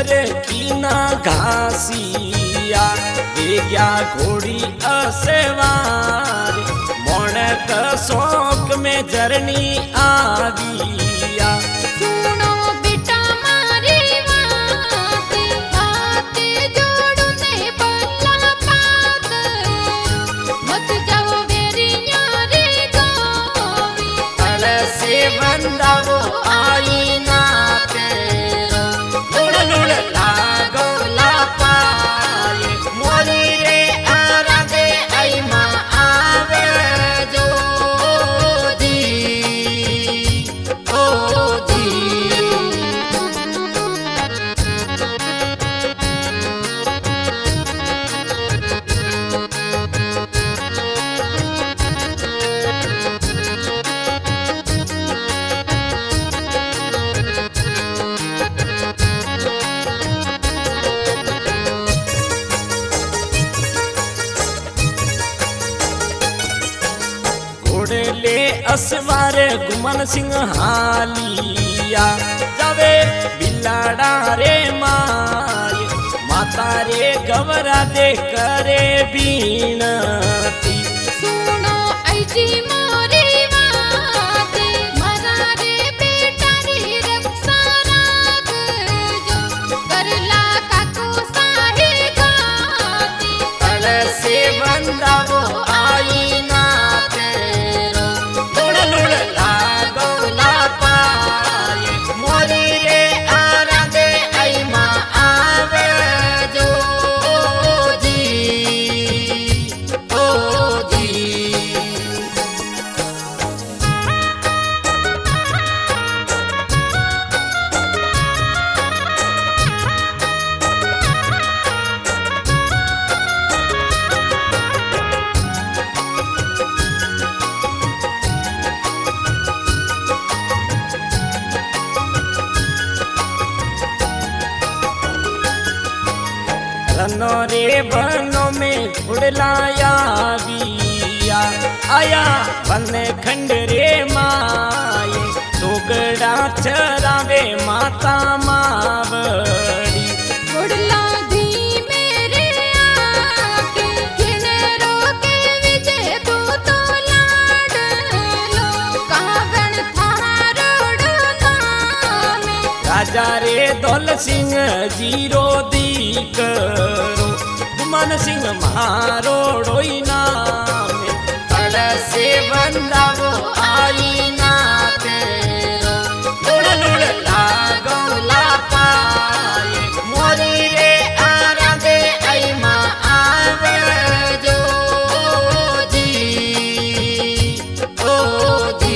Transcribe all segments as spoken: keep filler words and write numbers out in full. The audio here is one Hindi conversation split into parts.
नजर की ना घासिया गया घोड़ी असवार मोणक शौक में जरनी आविया। सुनो बेटा मारी बात हाथ जोड़ू ने बल्ला पात मत जाओ बेरिया रे गोवी अल से बंदावो आई ना तेरो लुड़ लुड़ लागो ला पाए मोरी रे आरा दे आई माँ आवे जो दी ओ दी। घोड़ले असवार गुमन सिंह हालिया जावे बिलाड़ा रे माय माता रे गवरा दे करे बीनती। सुनो ऐजी मोरी बात मरा रे बेटा री रक्षा राख जो करला काको साहे गाती अल से बंदावो आई ना तेरो लुड़ लुड़ लागो ला पाए मोरी रे आरा दे आई माँ आवे जो जी ओ जी। रनो रे बनो में उड़लाया बिया आया बन खंड रे माए टोगड़ा चरावे माता मावड़ी। गुड़ला धी मेरे आके किनेरो के विजय तू तो लाड लो कागण थारोड़ नामे राजा रे दौल सिंह जीरो दी करो गुमन सिंह मारो डोई नाम अल से बंदावो आई ना तेरो लुड़ लुड़ लागो ला पाए मोरी रे आरा दे आई माँ आवे जो जी ओ जी।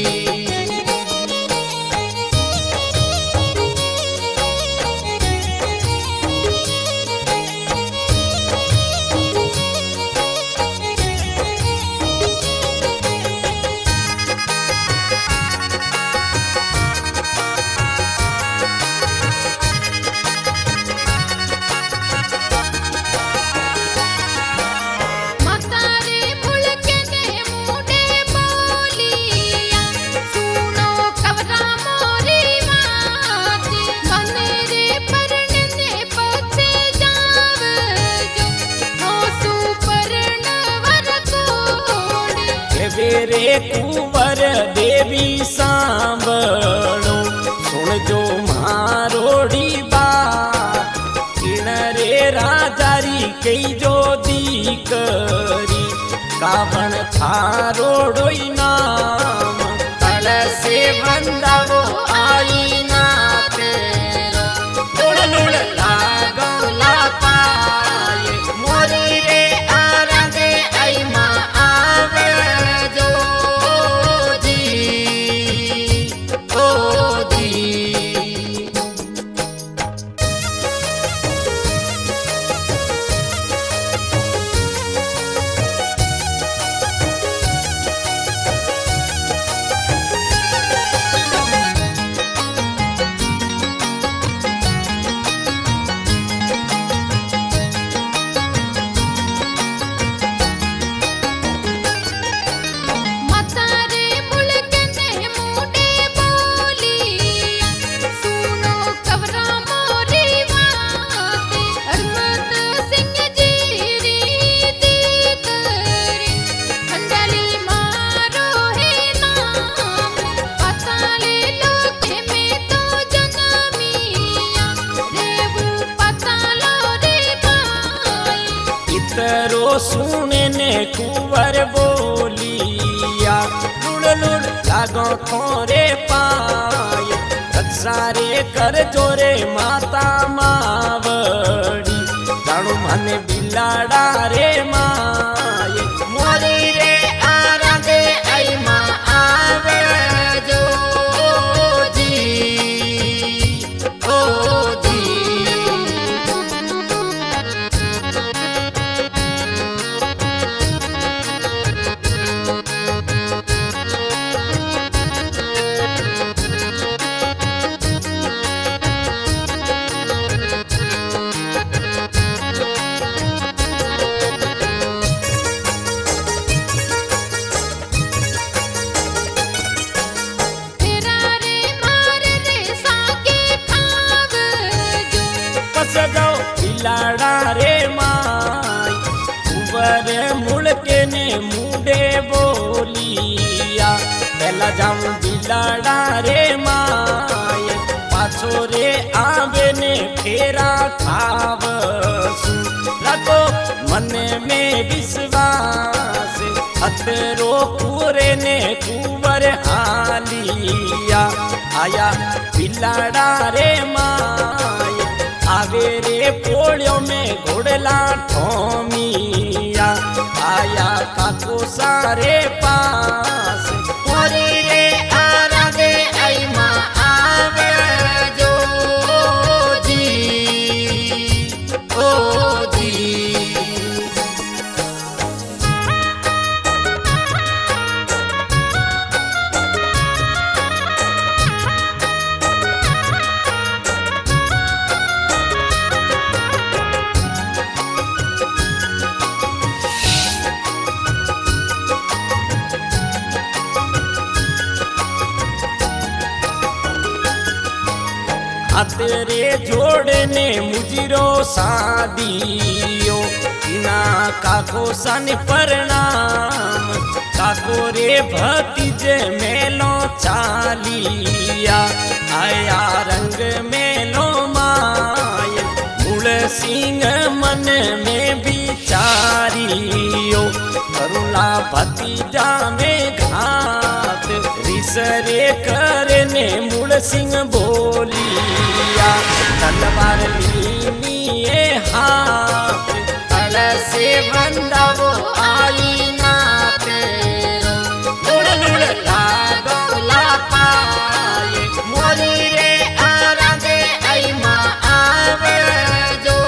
माता रे मुड़के ने मुड़े बोलिया सुनो कवरा मोरी बात मने रे परण ने पछे जाव जो हो सुपर्ण वर कोड़ी वेरे कुंवर देवी सांभळो सुन जो मारोड़ी बात किण रे राजारी कई जो दीकरी कावण थारोड़ोई नाम अल से बंदावो आई ना तेरो लुड़ लुड़ लागो ला पाए मोरी रे आरा दे आई माँ आवे जो जी ओ जी। इतरो सुने ने कुंवर बोलिया लुड़ लुड़ लागो थोरे पाय रक्षारे कर जोरे माता मावड़ी जाणु मने बिलाड़ा रे माय मोरी रे आरागे आई माँ आवे जो जी ओ जी जाओ बिलाड़ा रे माय कुंवर मुड़के ने मुंडे बोलिया पहला जाऊं बिलाड़ा रे माय पाछो रे आवे ने फेरा खावसु रखो मन में विश्वास अतरो पूरे ने कुंवर हालिया आया बिलाड़ा रे माय आवे रे पोड़ियों में घोड़ला ठोमिया आया काको सारे पास मोरी रे आरागे आई माँ आवे जो जी ओ जी तेरे जोड़ने मुजरो सादियो इना काको सन प्रणाम काको रे भतीजे मेलो चालिया आया रंग मेलो माय मूल सिंह मन में बिचारियो करुला भतीजा में घात रिसरे करने मूल सिंह बोलिया तलवार लीनिए हाथ अल से बंदावो आई ना तेरो लुड़ लुड़ लागो ला पाए मोरी रे आरागे आई माँ आवे जो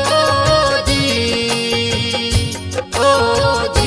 जी ओ जी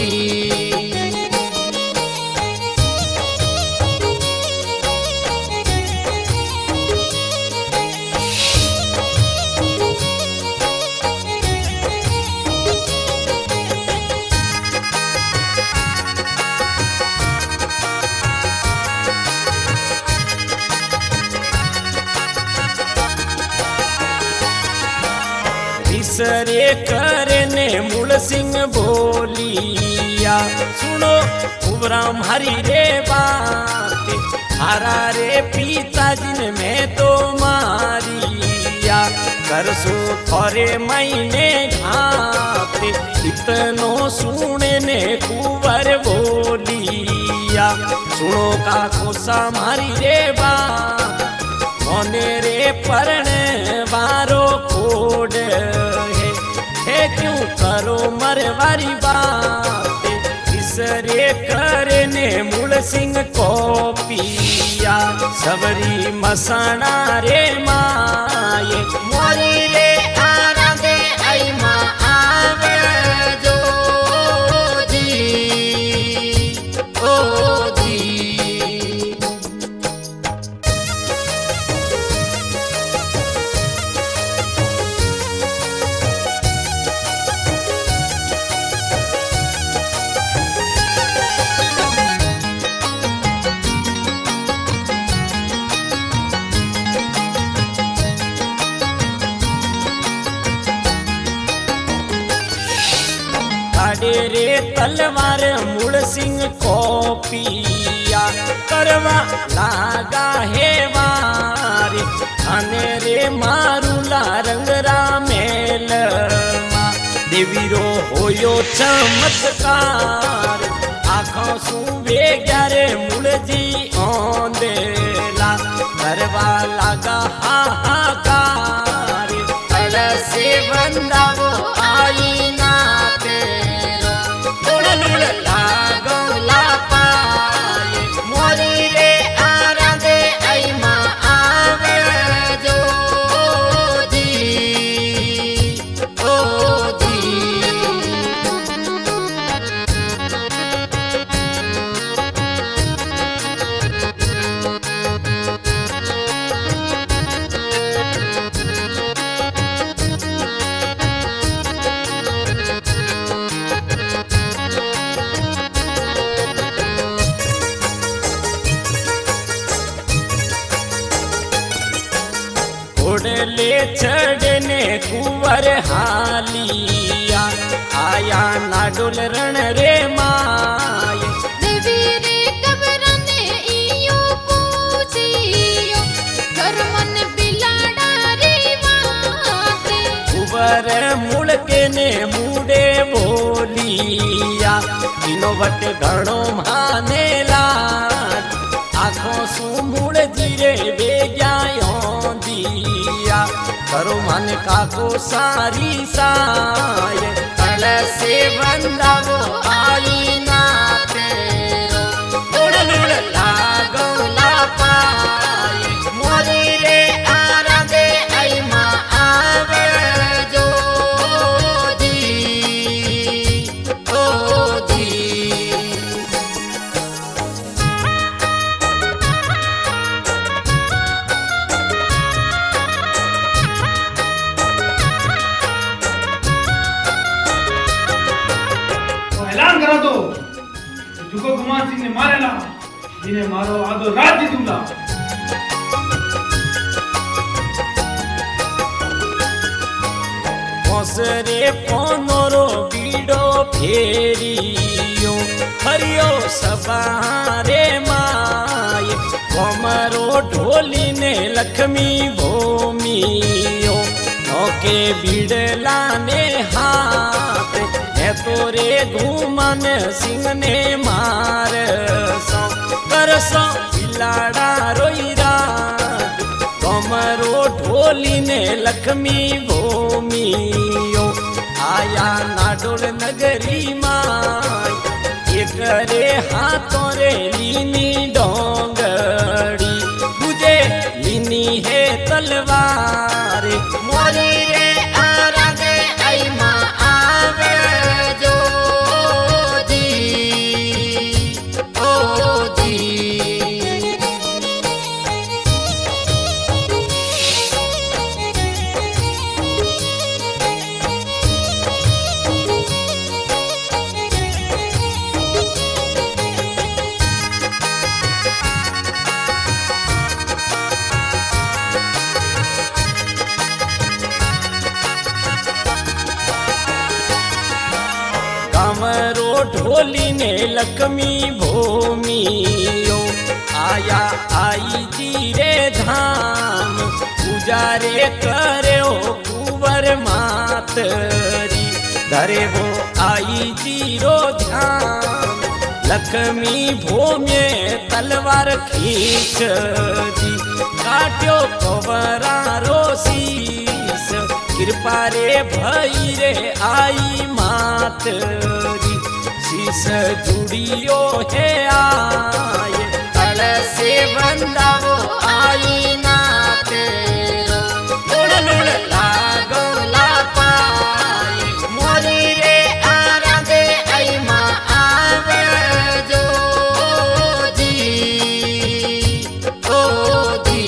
सरे करने मूल सिंह बोलिया सुनो कुंवरा हरी रे बात हरा रे पिताजी में तो मारिया करसो थोरे महीने घात इतनो सुने ने कुंवर बोलिया सुनो का कोसा मारी रे बात मोने रे परण बारो कोड है क्यों करो मरवारी बात इसरे करने मूल सिंह को पिया सबरी मसाना रे माये मोरी रे आरागे आई माँ आवे जो जी ओ जी रे तलवार मूल सिंह को पिया करवा लागा है वारे खाने रे मारूला रंगरा मेल देवीरो होयो चमत्कार आँखों सुवे ग्यारे मुलजी औंदेला करवा लगा हाहाकार से बंदावो आई ना तेरो तुड़नुड़ लागो लापाए मोरी रे आराधे आई माँ आवे जो जी ओ जी ले चढ़ने कुंवर हालिया आया नाडुल रण रे माय देवी रे कबरने इयो पूछियो घर मन बिलाड़ा रे माते कुंवर मुड़के ने मुड़े बोलिया तीनों वट घणो माने लाड आँखों सु मुड़ जीरे बेग्यायो दिया करो मन काको सारी साय कल से बंदावो आई ना तेरो उड़नुड़ लागो लापाए मोरी रे आराधे आई माँ आवे जो जी ओ जी ऐलान करा दो जुगो गुमान सिंह ने मारेला जिन्हें मारो आदो राज्य दूंगा मोसरे पोनोरो बीड़ो फेरियो हरियो सवारे माय कोमरो ढोली ने लक्ष्मी भूमियो नौके बीड़ला ने हाथ है तोरे घूमन सिंह ने मार सो करसो बिलाड़ा रोई रात कोमरो ढोली ने लक्ष्मी भूमियो आया नाडोल नगरी माय एक रे हाथों रे लीनी डोंगड़ी मुझे लीनी है तलवार मोरी रे आराधे आई माँ आवे जो जी ओ जी कामरो ढोली ने लक्ष्मी भूमियो आया आई जीरे धाम गुजारे करे कुंवर मातरी धरे वो आई जीरो ध्यान लक्ष्मी भूमि तलवार खींच दी काट्यो कुंवरारो शीस कृपा रे भई रे आई मातरी शीस जुड़ियो है आए कल से बंदावो आई ना तेरो उड़नुड़ लागो लापाए मोरी रे आराधे आई माँ आवे जो जी ओ जी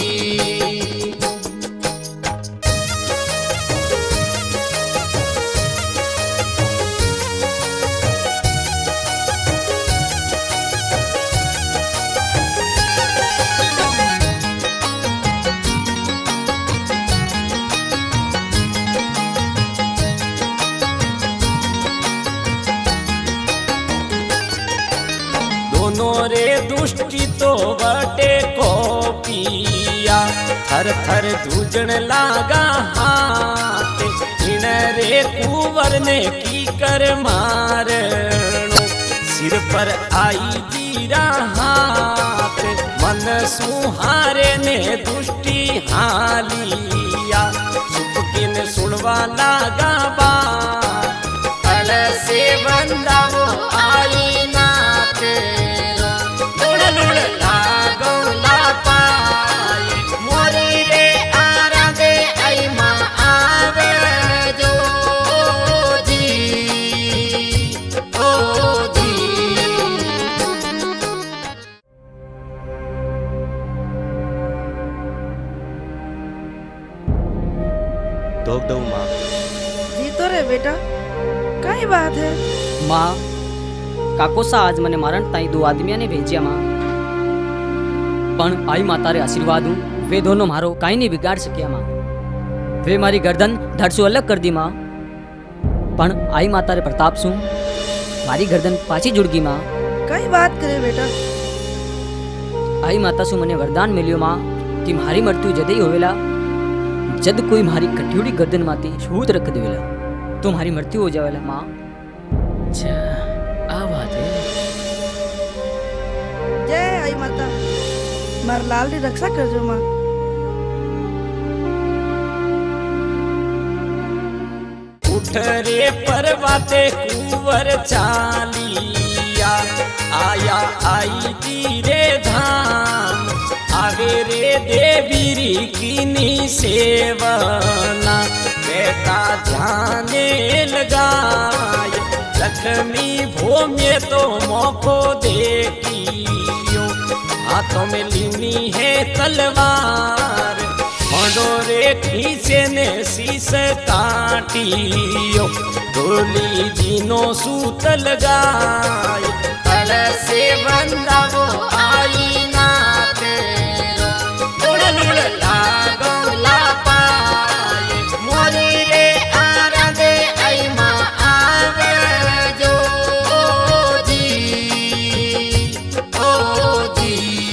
रे दुष्टि तो बटे को पिया थर थर दूजण लागा हाथ इन रे कुंवर ने की कर मारणो सिर पर आई जीरा हाथ मन सुहारे ने दुष्टि हालिया सुपकिन सुनवा लागा बात कल से बंदावो आई ना तेरो लुड़ लुड़ लागो ला पाए मोरी रे आरा दे आई माँ आवे जो जी ओ जी धोक दऊ माँ। जी तो रे बेटा कई बात है माँ काको सा आज मने मारण ताई दो आदमिया ने भेजिया माँ पण आई माता रे आशीर्वाद हूँ वे दोनों मारो काई नहीं बिगाड़ सकिया माँ वे मारी गर्दन धड़ से अलग कर दी माँ पण आई माता रे प्रताप सु मारी गर्दन पाछी जुड़ गई माँ कई बात करे बेटा आई माता सु मने वरदान मिलियो माँ कि मारी मृत्यु जदे ही होवेला जद कोई मारी कटियोड़ी गर्दन माती छूत रख देवेला तो मारी मृत्यु हो जावेला माँ। अच्छा आ बात है। जय आई माता मार लाल री रक्षा कर जो माँ। उठ रे परवाते कुंवर चालिया आया आई धीरे धाम आवे रे देवीरी कीनी सेवना बेटा ध्याने लगाए लक्ष्मी भूमि तो मौको देखियो हाथों में लीनी है तलवार मंडोरे खींचे ने शीस काटियो डोली जीनो सूत लगाए तल से बंदावो आई ना तेरो लुड़ लुड़ लागो ला पाए मोरी रे आरा दे आई माँ आवे जो जी ओ जी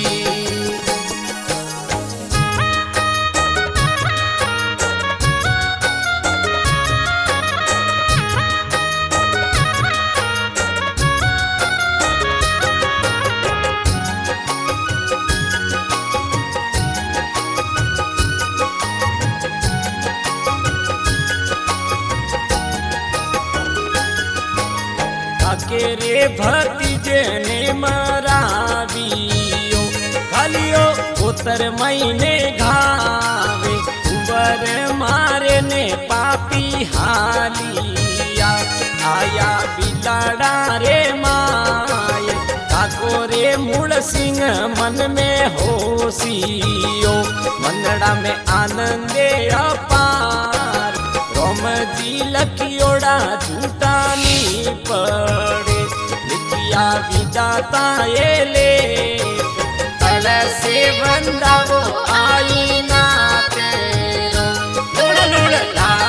के रे भतीजे ने मरावियो खालियो उतर महीने घावे कुंवर मारे ने पापी हालिया आया बिलाड़ा रे माय काको रे मूल सिंह मन में होशियो मनड़ा में आनंदे अपार रोम जी लकियोड़ा झूठानी पड़े लिखिया विदाता ये ले तल से बंदावो आई ना तेरो लुड़ लुड़ ला